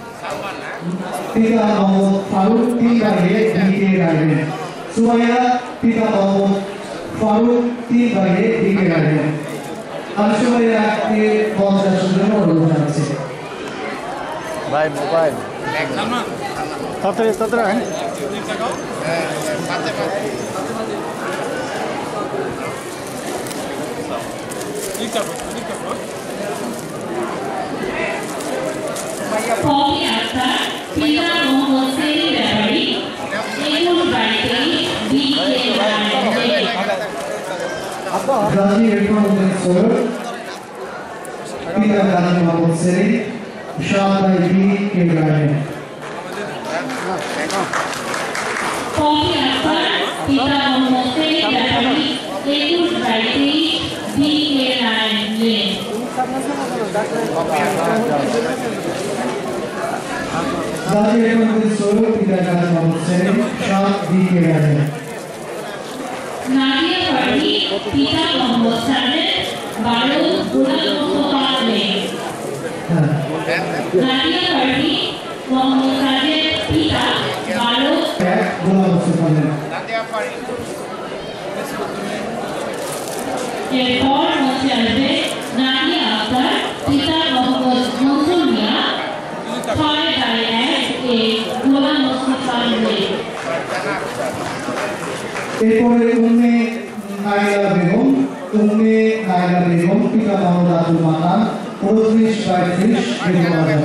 পিতা মোহাম্মদ ফারুক তিন ভাইয়ে দিকে রাখবেন। সুমাইয়া পিতা মোহাম্মদ ফারুক তিন ভাইয়ে দিকে রাখবেন। আর সুমাইয়াকে পঞ্চাশ আসনের অনুরোধ জানাচ্ছি। ভাই মোবাইল সালমান তাড়াতাড়ি তাড়াতাড়ি ফাতেমা ফকি আক্তার পিতা মোহাম্মদ সেলিম ব্যাপারী এগুলো বাড়িতে দিকে রাখবেন গাজী ইরফানুদ্দিন সৈয়দ পিতা গাজী মোহাম্মদ সেলিম শাহবাই বি কে রাখবেন। ফকি আক্তার পিতা মোহাম্মদ সেলিম ব্যাপারী এগুলো বাড়িতে দিকে রাখবেন গাজী ইরফানুদ্দিন সৈয়দ পিতা গাজী মোহাম্মদ সেলিম শাহ বি কে রাখবেন। নাদিয়া পার্টি পিতা মোহাম্মদ সাদেক বারো গোলাম মোস্তফা মেয়ে হ্যাঁ নাদিয়া পার্টি মোহাম্মদ সাদেক পিতা বারো এক গোলাম মোস্তফা মেয়ে। নাদিয়া পারি এরপর মঞ্চে আসবে নাদিয়া আক্তার পিতা মোহাম্মদ মনসুর মিয়া ছয় বাই এক এ গোলাম মোস্তফা মেয়ে এরপরে উম্মে নাইলা বেগম উম্মে নাইলা বেগম পিতা মোহাম্মদ আব্দুল মান্নান উনত্রিশ বাই ত্রিশ বেগম বাজার।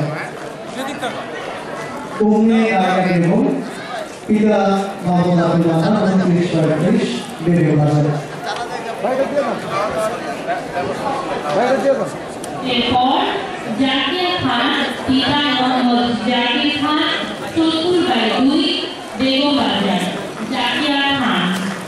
উম্মে নাইলা বেগম পিতা মোহাম্মদ আব্দুল মান্নান উনত্রিশ বাই ত্রিশ বেগম বাজার। এরপর জাকিয়া খান পিতা মোহাম্মদ জাকির খান সত্তর বাই দুই বেগম বাজার জাকিয়া খান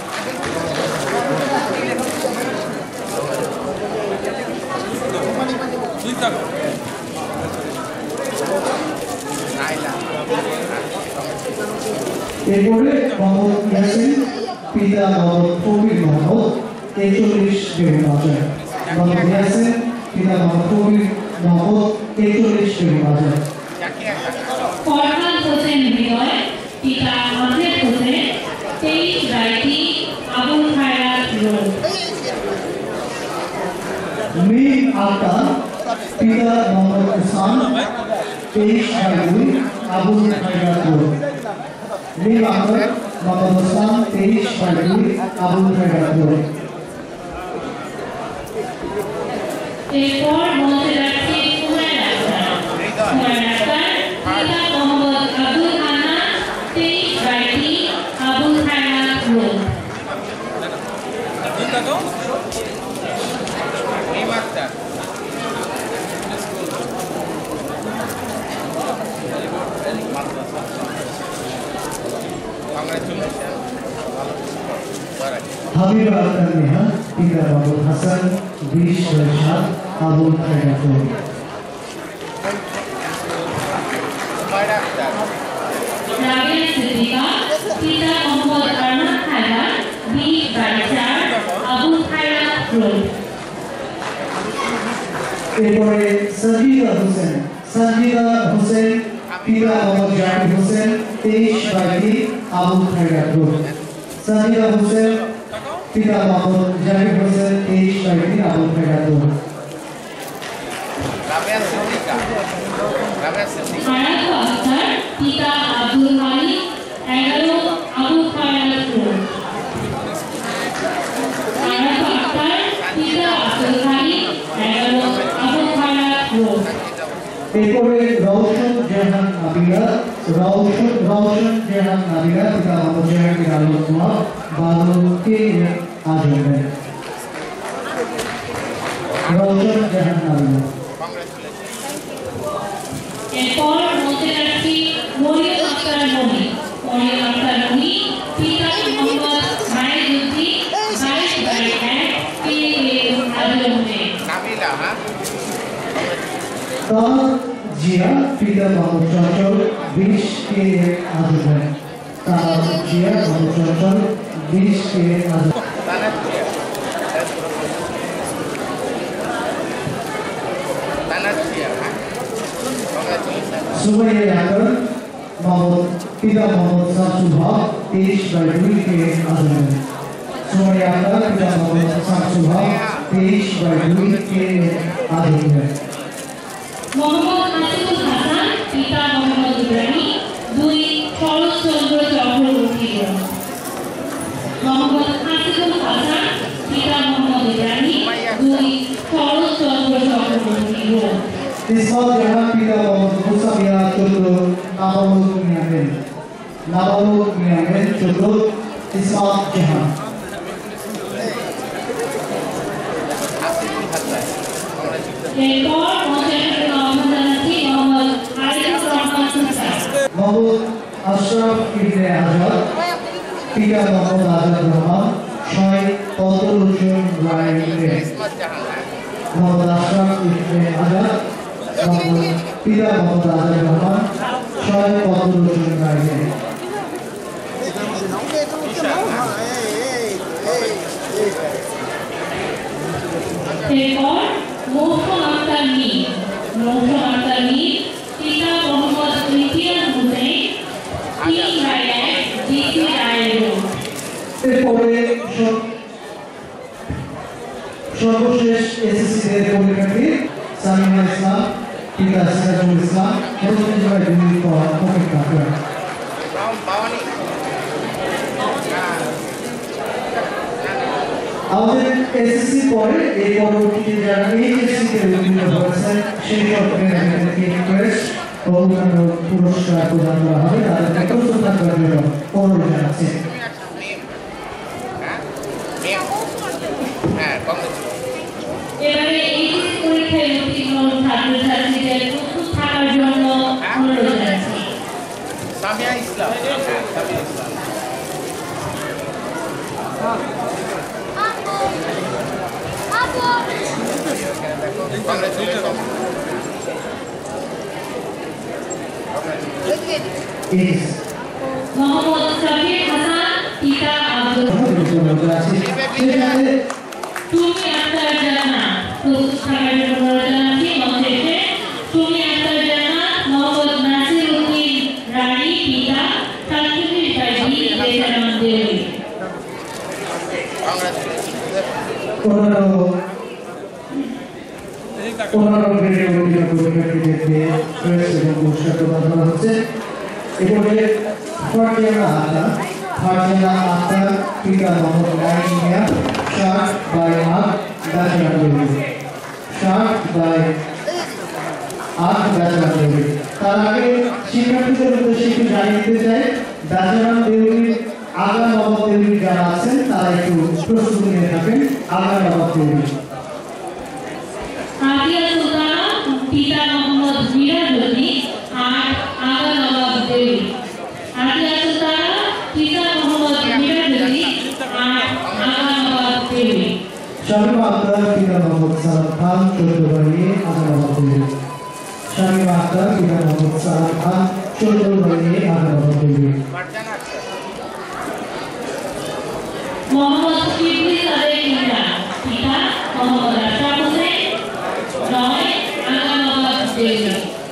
এরপরে মোহাম্মদ ইয়াসিন পিতা মোহাম্মদ কবির মোহাম্মদ একচল্লিশ বেগম বাজার। মোহাম্মদ ইয়াসিন পিতা মোহাম্মদ কবির মোহাম্মদ একচল্লিশ বেগম বাজার। ফরহাদ হোসেন হৃদয় পিতা আহমেদ হোসেন তেইশ বাই তিন আবুল খায়রাত রোড মীর আক্তার পিতা মোহাম্মদ হুসান তেইশ বাই দুই আবুল খায়রাত রোড। মীর আক্তার মোহাম্মদ হুসান তেইশ বাই দুই আবুল খায়রাত রোড। এরপর মঞ্চে যাচ্ছে কুমার আক্তার কুমার আক্তার পিতা মোহাম্মদ আব্দুল হান্নান তেইশ বাই তিন আবুল খায়রাত রোড আক্তার হাবিবা আক্তার নেহা পিতা বাবুল হাসান বিশ বাই সাত আবুল খায়রাত রোড। রাবিয়া সিদ্দিকা পিতা মোহাম্মদ আরমান খায়রাত বিশ বাই চার আবুল খায়রাত রোড এরপরে সজিদা হোসেন সজিদা হোসেন পিতা মোহাম্মদ জাকির হোসেন তেইশ বাই তিন আবুল খায়রাত রোড। সজিদা হোসেন পিতা মোহাম্মদ জাকির হোসেন তেইশ বাই তিন আবুল খায়রাত রোড। রাবিয়া সিদ্দিকা রাবিয়া সিদ্দিকা হায়াত আক্তার পিতা আব্দুল মালিক এগারো আবুল খায়রাত রোড হায়াত আক্তার পিতা আব্দুল মালিক এগারো আবুল খায়রাত Road. এরপরে রওশন জাহান নাবিলা রওশন রওশন জাহান নাবিলা পিতা মোহাম্মদ জাহাঙ্গীর আলম কুমার বালুকে আজমের রওশন জাহান নাবিলা এরপর মধ্যে রাখছি মরিয়ম আক্তার মনি মরিয়ম আক্তার মনি পিতা মোহাম্মদ মাইজুদ্দিন বাইশ বাই এক পি এ আজমের নাবিলা হ্যাঁ তার জিয়া পিতা মোহাম্মদ চঞ্চল বিশ কে আজমের তার জিয়া মোহাম্মদ চঞ্চল বিশ কে আজমের তানাত জিয়া তানাত জিয়া হ্যাঁ কংগ্রেচুলেশন সুমাইয়া আক্তার মোহাম্মদ পিতা মোহাম্মদ শামসুল হক তেইশ বাই দুই কে আজমের সুমাইয়া আক্তার পিতা মোহাম্মদ শামসুল হক তেইশ বাই দুই কে আজমের মোহাম্মদ আসিফুল হাসান পিতা মোহাম্মদ ইব্রাহিম দুই শরৎচন্দ্র চক্রবর্তী রোড মোহাম্মদ আসিফুল হাসান পিতা মোহাম্মদ ইব্রাহিম দুই শরৎচন্দ্র চক্রবর্তী রোড ইসমাত জাহান পিতা মোহাম্মদ মুসাফিয়া চন্দ্র নাবালক মিয়ামেন নাবালক মিয়ামেন চন্দ্র ইসমাত জাহান এরপর মঞ্চের নাম জানাচ্ছি মোহাম্মদ আরিফুর রহমান সুলতান মোহাম্মদ আশরাফ ইবনে আজাদ পিতা মোহাম্মদ আজাদ রহমান ছয় পদ্মভূষণ রায় ইসমত জাহান হ্যাঁ মোহাম্মদ আশরাফ ইবনে আজাদ মোহাম্মদ পিতা মোহাম্মদ আজাদ রহমান ছয় পদ্মভূষণ রায় এরপর মৌসুম আক্তার মীর মৌসুম আক্তার মীর পিতা মোহাম্মদ ইমতিয়াজ হোসেন তিন বাই এক ডিসি রায় রোড এরপরে সব- সর্বশেষ এসএসসি এর পরীক্ষার্থী সামিমা ইসলাম পিতা সিরাজুল ইসলাম পঁচিশ বাই দুই পরীক্ষা করেন বাউন বাউনি হ্যাঁ আমাদের এসএসসি পরে এই পরবর্তীতে যারা এইচএসসি তে উত্তীর্ণ হয়েছেন সেই সব ক্যান্ডিডেটকে রিকোয়েস্ট ও অন্যান্য পুরস্কার প্রদান করা হবে তাদেরকে প্রস্তুত থাকার জন্য অনুরোধ জানাচ্ছি তুমি একটা নেম হ্যাঁ নেম হ্যাঁ কংগ্রেচুলেশন এবারে এইচএসসি পরীক্ষায় উত্তীর্ণ ছাত্রছাত্রীদের প্রস্তুত থাকার জন্য অনুরোধ জানাচ্ছি সামিয়া ইসলাম হ্যাঁ সামিয়া ইসলাম কংগ্রেচুলেশন ইস মোহাম্মদ সাবির হাসান পিতা আব্দুল সেখানে তুমি আক্তার জানা প্রস্তুত থাকার জন্য অনুরোধ জানাচ্ছি মঞ্চে তুমি আক্তার জানা মোহাম্মদ নাসির উদ্দিন রানী পিতা সাতচল্লিশ বাই দুই দেশারাম দেউরি কংগ্রেচুলেশন পনেরো পনেরো গ্রেডের অভিযোগ পরীক্ষার্থীদেরকে ক্রেস্ট এবং পুরস্কার প্রদান করা হচ্ছে এরপরে ফারজানা আক্তার ফারজানা আক্তার পিতা মোহাম্মদ নাইম মিয়া ষাট বাই আট ব্যাচেলার ডিগ্রি ষাট বাই আট ব্যাচেলার ডিগ্রি তার আগে শিক্ষার্থীদের উদ্দেশ্যে একটু জানিয়ে দিতে চাই ব্যাচেলার ডিগ্রির আগা নবাব ডিগ্রি যারা আছেন তারা একটু প্রস্তুতি নিয়ে থাকেন আগা নবাব ডিগ্রি আদিয়া সুলতানা পিতা মোহাম্মদ মিরাজউদ্দিন আর আগা নবাব দেউরি আদিয়া সুলতানা পিতা মোহাম্মদ মিরাজউদ্দিন আর আগা নবাব দেউরি শামিমা আক্তার পিতা মোহাম্মদ সালাম খান চৌদ্দ বাহিনী আগা নবাব ডিগ্রি শামিমা আক্তার পিতা মোহাম্মদ সালাম খান চৌদ্দ বাহিনী আগা নবাব ডিগ্রি ফারজানা আক্তার মোহাম্মদ শিবলি সাদেক ইমরান পিতা মোহাম্মদ আশরাফ হোসেন নয় আগা নবাব দেউরি